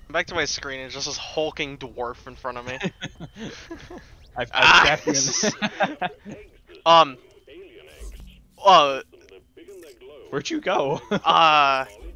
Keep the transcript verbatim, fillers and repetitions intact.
Back to my screen, it's just this hulking dwarf in front of me. I've, I've Ah! trapped you in the... um. Uh. Where'd you go? Uh.